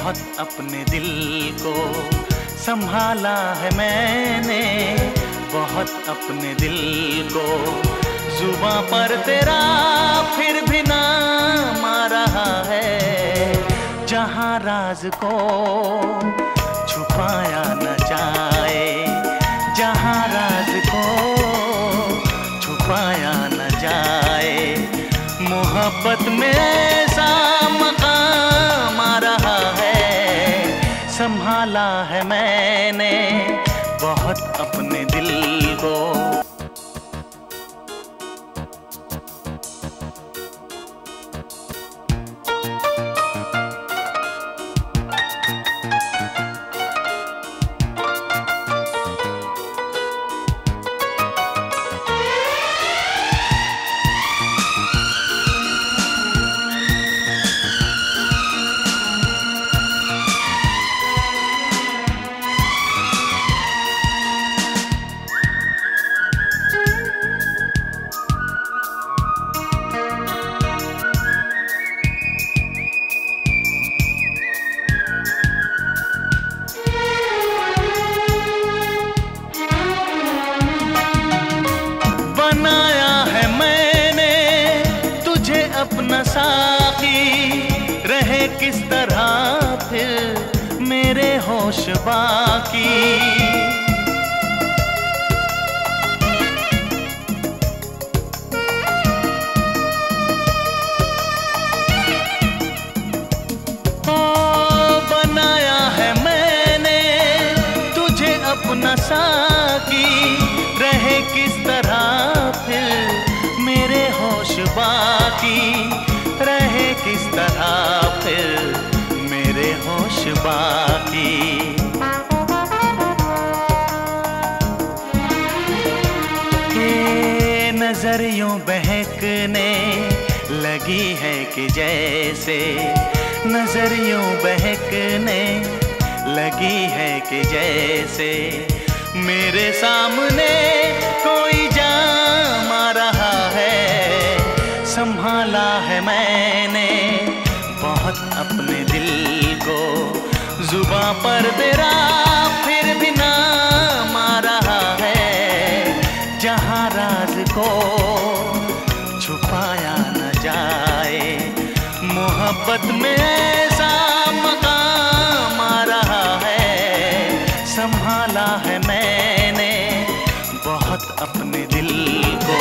बहुत अपने दिल को संभाला है मैंने, बहुत अपने दिल को। जुबां पर तेरा फिर भी नाम आ रहा है, जहां राज को छुपाया न जाए, जहां राज को छुपाया न जाए। मोहब्बत में ऐसा मकाम आ रहा है, संभाला है मैंने बहुत अपने दिल को। अपना साथी रहे किस तरह फिर मेरे होश बाकी। ओ बनाया है मैंने तुझे अपना साथी, रहे किस तरह फिर मेरे होश बाकी, रहे किस तरह फिर मेरे होश बाकी। ये नजर यूं बहकने लगी है कि जैसे, नजर यूं बहकने लगी है कि जैसे मेरे सामने कोई जाम आ रहा है, संभाला है मैंने बहुत अपने दिल को। जुबां पर तेरा फिर भी नाम आ रहा है, जहां राज को छुपाया न जाए। मोहब्बत में ऐसा मकाम आ रहा है, संभाला है मैंने बहुत अपने दिल को।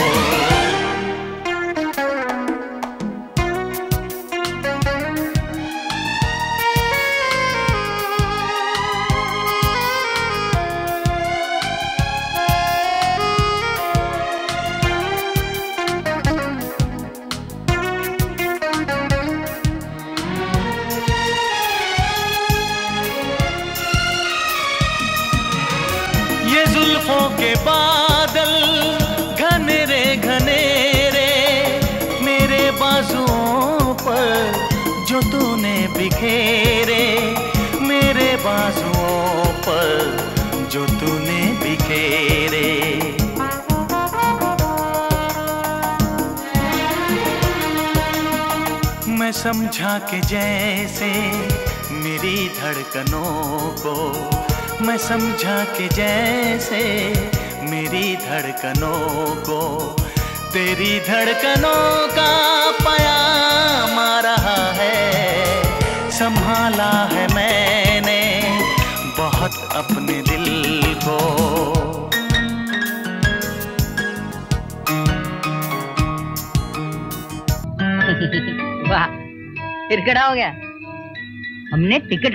ये जुल्फों के बादल घनेरे घनेरे मेरे बाजुओं पर जो तूने बिखेरे, मेरे बाजुओं पर जो तूने बिखेरे। मैं समझा कि जैसे मेरी धड़कनों को, मैं समझा कि जैसे मेरी धड़कनों को तेरी धड़कनों का प्याम आ रहा है, संभाला है मैंने बहुत अपने दिल को। वाह, फिर खड़ा हो गया। हमने टिकट